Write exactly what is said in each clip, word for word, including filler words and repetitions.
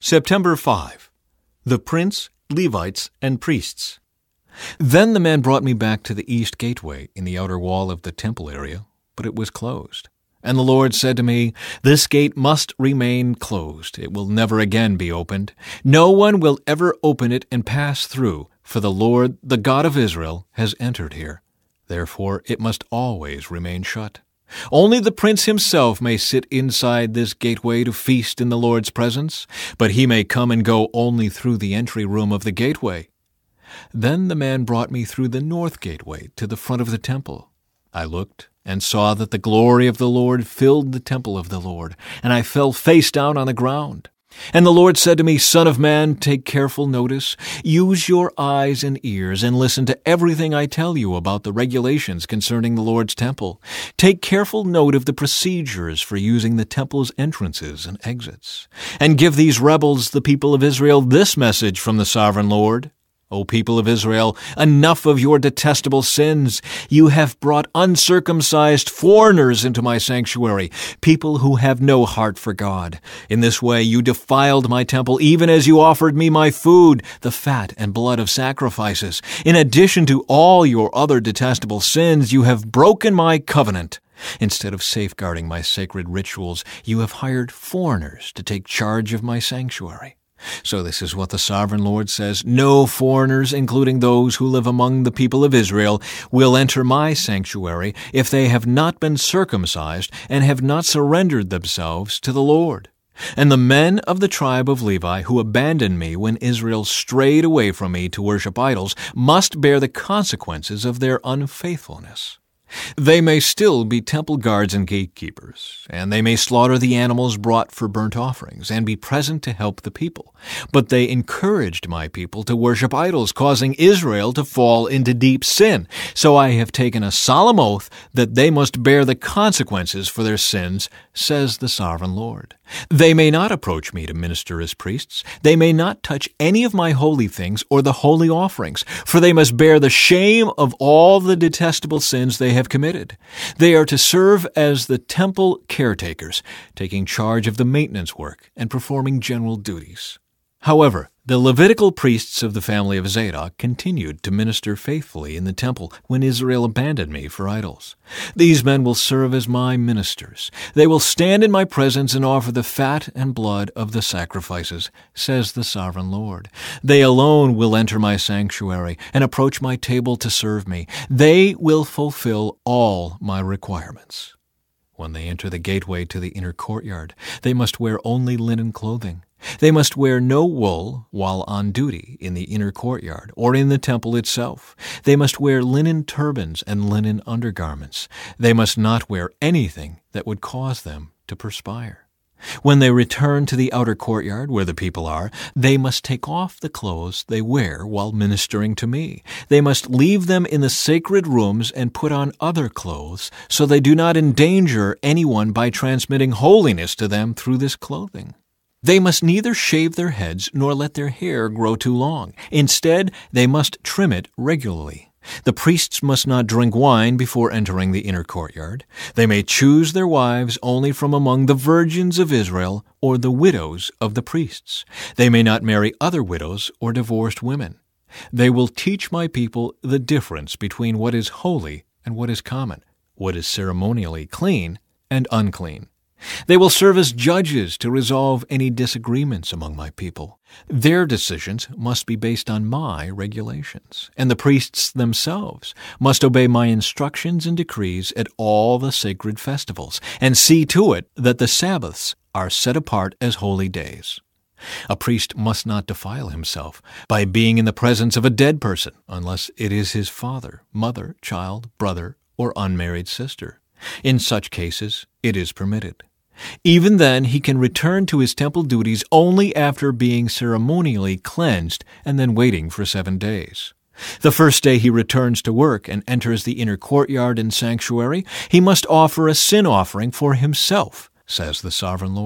September fifth. The Prince, Levites, and Priests. Then the man brought me back to the east gateway in the outer wall of the temple area, but it was closed. And the Lord said to me, "This gate must remain closed. It will never again be opened. No one will ever open it and pass through, for the Lord, the God of Israel, has entered here. Therefore it must always remain shut. Only the prince himself may sit inside this gateway to feast in the Lord's presence, but he may come and go only through the entry room of the gateway." Then the man brought me through the north gateway to the front of the temple. I looked and saw that the glory of the Lord filled the temple of the Lord, and I fell face down on the ground. And the Lord said to me, "Son of man, take careful notice. Use your eyes and ears and listen to everything I tell you about the regulations concerning the Lord's temple. Take careful note of the procedures for using the temple's entrances and exits. And give these rebels, the people of Israel, this message from the sovereign Lord. O people of Israel, enough of your detestable sins. You have brought uncircumcised foreigners into my sanctuary, people who have no heart for God. In this way you defiled my temple, even as you offered me my food, the fat and blood of sacrifices. In addition to all your other detestable sins, you have broken my covenant. Instead of safeguarding my sacred rituals, you have hired foreigners to take charge of my sanctuary. So this is what the sovereign Lord says: no foreigners, including those who live among the people of Israel, will enter my sanctuary if they have not been circumcised and have not surrendered themselves to the Lord. And the men of the tribe of Levi who abandoned me when Israel strayed away from me to worship idols must bear the consequences of their unfaithfulness. They may still be temple guards and gatekeepers, and they may slaughter the animals brought for burnt offerings and be present to help the people. But they encouraged my people to worship idols, causing Israel to fall into deep sin. So I have taken a solemn oath that they must bear the consequences for their sins, says the sovereign Lord. They may not approach me to minister as priests. They may not touch any of my holy things or the holy offerings, for they must bear the shame of all the detestable sins they have committed. They are to serve as the temple caretakers, taking charge of the maintenance work and performing general duties. However, the Levitical priests of the family of Zadok continued to minister faithfully in the temple when Israel abandoned me for idols. These men will serve as my ministers. They will stand in my presence and offer the fat and blood of the sacrifices, says the sovereign Lord. They alone will enter my sanctuary and approach my table to serve me. They will fulfill all my requirements. When they enter the gateway to the inner courtyard, they must wear only linen clothing. They must wear no wool while on duty in the inner courtyard or in the temple itself. They must wear linen turbans and linen undergarments. They must not wear anything that would cause them to perspire. When they return to the outer courtyard where the people are, they must take off the clothes they wear while ministering to me. They must leave them in the sacred rooms and put on other clothes, so they do not endanger anyone by transmitting holiness to them through this clothing. They must neither shave their heads nor let their hair grow too long. Instead, they must trim it regularly. The priests must not drink wine before entering the inner courtyard. They may choose their wives only from among the virgins of Israel or the widows of the priests. They may not marry other widows or divorced women. They will teach my people the difference between what is holy and what is common, what is ceremonially clean and unclean. They will serve as judges to resolve any disagreements among my people. Their decisions must be based on my regulations, and the priests themselves must obey my instructions and decrees at all the sacred festivals, and see to it that the Sabbaths are set apart as holy days. A priest must not defile himself by being in the presence of a dead person, unless it is his father, mother, child, brother, or unmarried sister. In such cases, it is permitted. Even then, he can return to his temple duties only after being ceremonially cleansed and then waiting for seven days. The first day he returns to work and enters the inner courtyard and sanctuary, he must offer a sin offering for himself, says the sovereign Lord.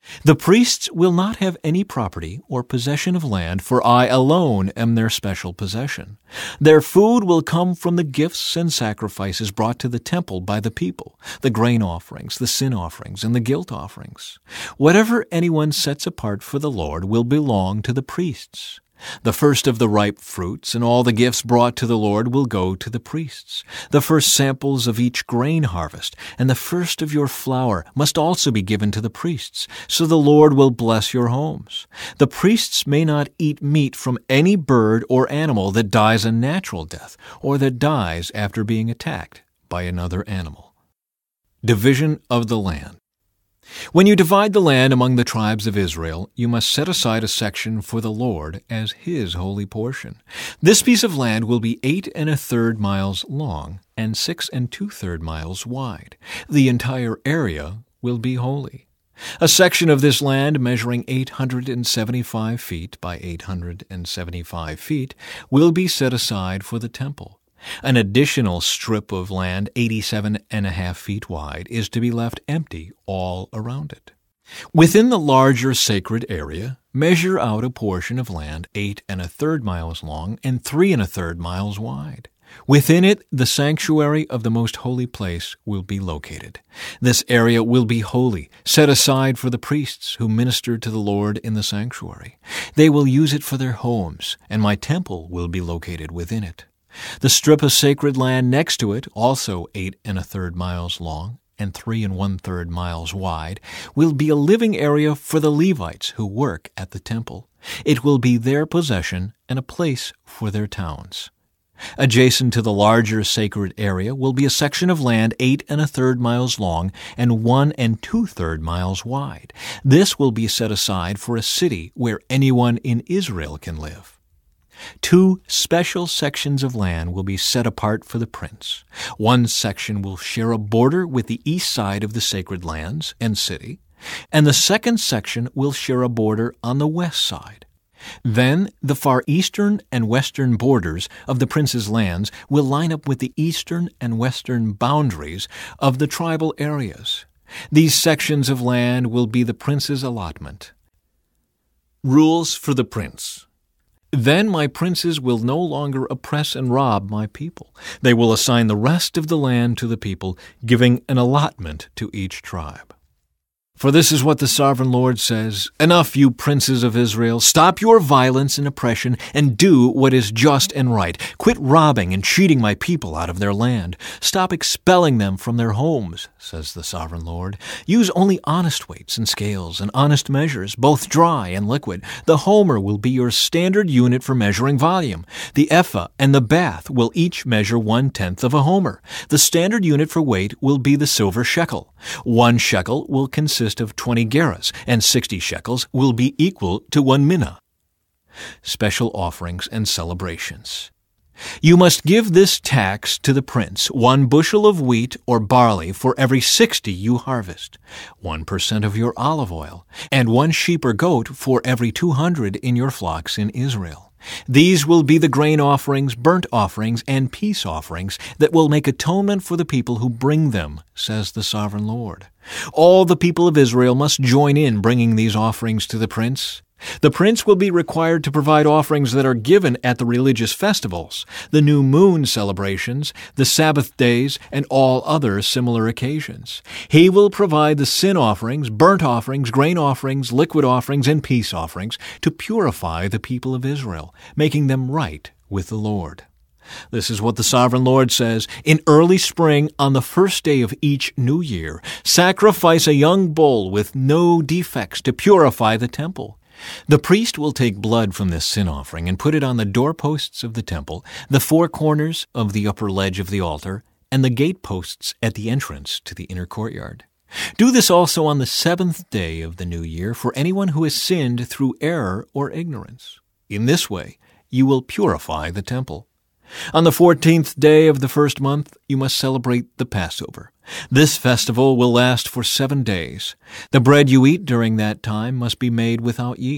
The priests will not have any property or possession of land, for I alone am their special possession. Their food will come from the gifts and sacrifices brought to the temple by the people, the grain offerings, the sin offerings, and the guilt offerings. Whatever anyone sets apart for the Lord will belong to the priests. The first of the ripe fruits and all the gifts brought to the Lord will go to the priests. The first samples of each grain harvest and the first of your flour must also be given to the priests, so the Lord will bless your homes. The priests may not eat meat from any bird or animal that dies a natural death or that dies after being attacked by another animal. Division of the land. When you divide the land among the tribes of Israel, you must set aside a section for the Lord as His holy portion. This piece of land will be eight and a third miles long and six and two-third miles wide. The entire area will be holy. A section of this land measuring eight hundred seventy-five feet by eight hundred seventy-five feet will be set aside for the temple. An additional strip of land, eighty-seven and a half feet wide, is to be left empty all around it. Within the larger sacred area, measure out a portion of land eight and a third miles long and three and a third miles wide. Within it, the sanctuary of the most holy place will be located. This area will be holy, set aside for the priests who minister to the Lord in the sanctuary. They will use it for their homes, and my temple will be located within it. The strip of sacred land next to it, also eight and a third miles long and three and one-third miles wide, will be a living area for the Levites who work at the temple. It will be their possession and a place for their towns. Adjacent to the larger sacred area will be a section of land eight and a third miles long and one and two-third miles wide. This will be set aside for a city where anyone in Israel can live. Two special sections of land will be set apart for the prince. One section will share a border with the east side of the sacred lands and city, and the second section will share a border on the west side. Then the far eastern and western borders of the prince's lands will line up with the eastern and western boundaries of the tribal areas. These sections of land will be the prince's allotment. Rules for the prince. Then my princes will no longer oppress and rob my people. They will assign the rest of the land to the people, giving an allotment to each tribe. For this is what the sovereign Lord says, "Enough, you princes of Israel. Stop your violence and oppression and do what is just and right. Quit robbing and cheating my people out of their land. Stop expelling them from their homes," says the sovereign Lord. "Use only honest weights and scales and honest measures, both dry and liquid. The homer will be your standard unit for measuring volume. The ephah and the bath will each measure one-tenth of a homer. The standard unit for weight will be the silver shekel. One shekel will consist of twenty gerahs, and sixty shekels will be equal to one minnah. Special offerings and celebrations. You must give this tax to the prince, one bushel of wheat or barley for every sixty you harvest, one percent of your olive oil, and one sheep or goat for every two hundred in your flocks in Israel. These will be the grain offerings, burnt offerings, and peace offerings that will make atonement for the people who bring them, says the sovereign Lord. All the people of Israel must join in bringing these offerings to the prince. The prince will be required to provide offerings that are given at the religious festivals, the new moon celebrations, the Sabbath days, and all other similar occasions. He will provide the sin offerings, burnt offerings, grain offerings, liquid offerings, and peace offerings to purify the people of Israel, making them right with the Lord. This is what the sovereign Lord says. In early spring, on the first day of each new year, sacrifice a young bull with no defects to purify the temple. The priest will take blood from this sin offering and put it on the doorposts of the temple, the four corners of the upper ledge of the altar, and the gateposts at the entrance to the inner courtyard. Do this also on the seventh day of the new year for anyone who has sinned through error or ignorance. In this way, you will purify the temple. On the fourteenth day of the first month, you must celebrate the Passover. This festival will last for seven days. The bread you eat during that time must be made without yeast.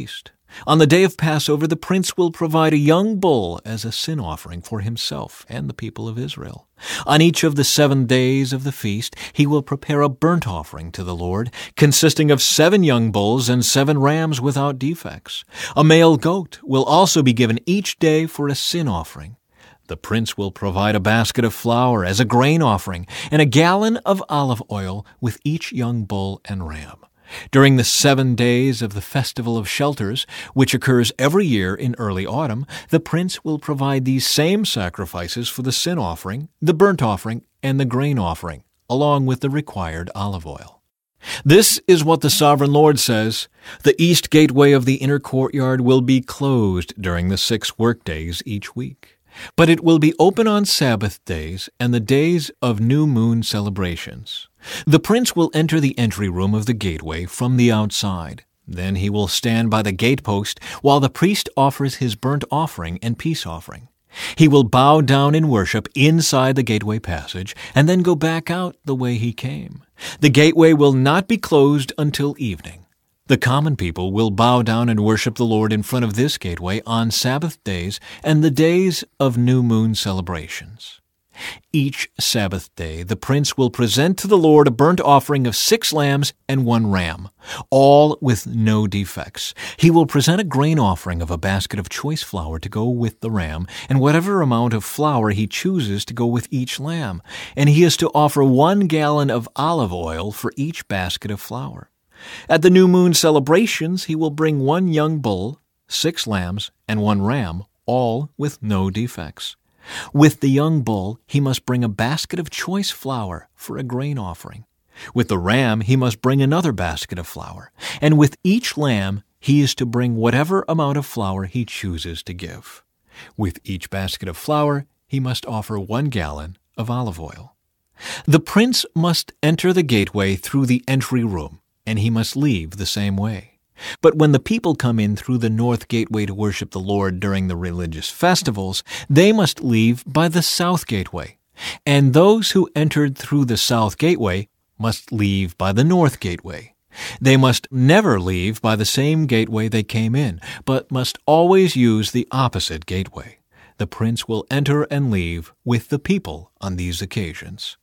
On the day of Passover, the prince will provide a young bull as a sin offering for himself and the people of Israel. On each of the seven days of the feast, he will prepare a burnt offering to the Lord, consisting of seven young bulls and seven rams without defects. A male goat will also be given each day for a sin offering. The prince will provide a basket of flour as a grain offering and a gallon of olive oil with each young bull and ram. During the seven days of the Festival of Shelters, which occurs every year in early autumn, the prince will provide these same sacrifices for the sin offering, the burnt offering, and the grain offering, along with the required olive oil. This is what the Sovereign Lord says: the east gateway of the inner courtyard will be closed during the six workdays each week, but it will be open on Sabbath days and the days of new moon celebrations. The prince will enter the entry room of the gateway from the outside. Then he will stand by the gatepost while the priest offers his burnt offering and peace offering. He will bow down in worship inside the gateway passage and then go back out the way he came. The gateway will not be closed until evening. The common people will bow down and worship the Lord in front of this gateway on Sabbath days and the days of new moon celebrations. Each Sabbath day, the prince will present to the Lord a burnt offering of six lambs and one ram, all with no defects. He will present a grain offering of a basket of choice flour to go with the ram, and whatever amount of flour he chooses to go with each lamb, and he is to offer one gallon of olive oil for each basket of flour. At the new moon celebrations, he will bring one young bull, six lambs, and one ram, all with no defects. With the young bull, he must bring a basket of choice flour for a grain offering. With the ram, he must bring another basket of flour. And with each lamb, he is to bring whatever amount of flour he chooses to give. With each basket of flour, he must offer one gallon of olive oil. The prince must enter the gateway through the entry room, and he must leave the same way. But when the people come in through the north gateway to worship the Lord during the religious festivals, they must leave by the south gateway. And those who entered through the south gateway must leave by the north gateway. They must never leave by the same gateway they came in, but must always use the opposite gateway. The prince will enter and leave with the people on these occasions.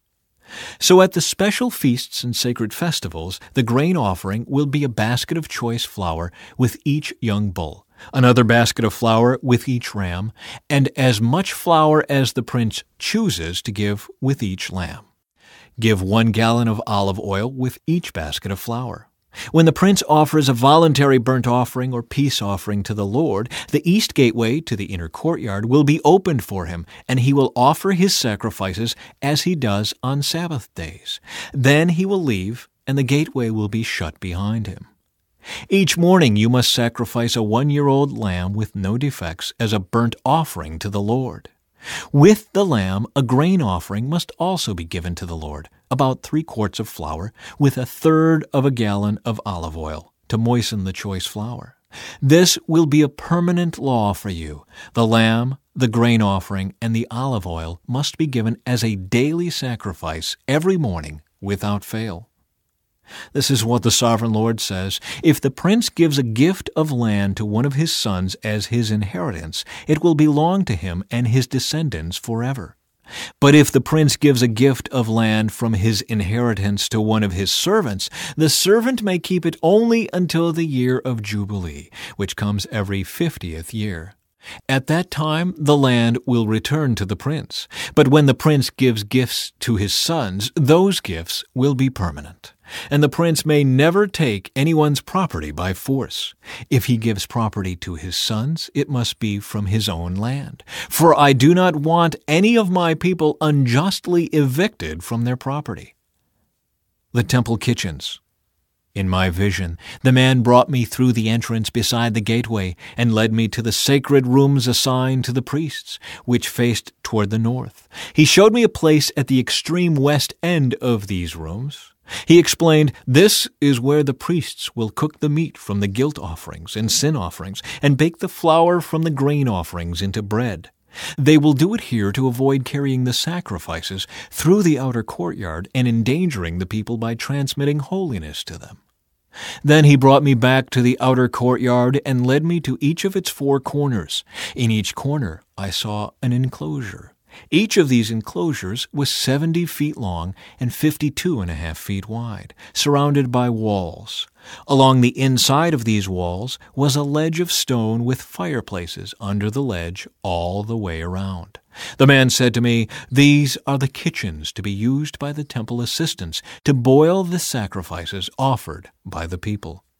So at the special feasts and sacred festivals, the grain offering will be a basket of choice flour with each young bull, another basket of flour with each ram, and as much flour as the prince chooses to give with each lamb. Give one gallon of olive oil with each basket of flour. When the prince offers a voluntary burnt offering or peace offering to the Lord, the east gateway to the inner courtyard will be opened for him, and he will offer his sacrifices as he does on Sabbath days. Then he will leave, and the gateway will be shut behind him. Each morning you must sacrifice a one-year-old lamb with no defects as a burnt offering to the Lord. With the lamb, a grain offering must also be given to the Lord, about three quarts of flour, with a third of a gallon of olive oil, to moisten the choice flour. This will be a permanent law for you. The lamb, the grain offering, and the olive oil must be given as a daily sacrifice every morning without fail. This is what the Sovereign Lord says: if the prince gives a gift of land to one of his sons as his inheritance, it will belong to him and his descendants forever. But if the prince gives a gift of land from his inheritance to one of his servants, the servant may keep it only until the year of Jubilee, which comes every fiftieth year. At that time the land will return to the prince. But when the prince gives gifts to his sons, those gifts will be permanent. And the prince may never take anyone's property by force. If he gives property to his sons, it must be from his own land. For I do not want any of my people unjustly evicted from their property. The temple kitchens. In my vision, the man brought me through the entrance beside the gateway and led me to the sacred rooms assigned to the priests, which faced toward the north. He showed me a place at the extreme west end of these rooms. He explained, "This is where the priests will cook the meat from the guilt offerings and sin offerings and bake the flour from the grain offerings into bread. They will do it here to avoid carrying the sacrifices through the outer courtyard and endangering the people by transmitting holiness to them." Then he brought me back to the outer courtyard and led me to each of its four corners. In each corner I saw an enclosure. Each of these enclosures was seventy feet long and fifty-two and a half feet wide, surrounded by walls. Along the inside of these walls was a ledge of stone with fireplaces under the ledge all the way around. The man said to me, "These are the kitchens to be used by the temple assistants to boil the sacrifices offered by the people."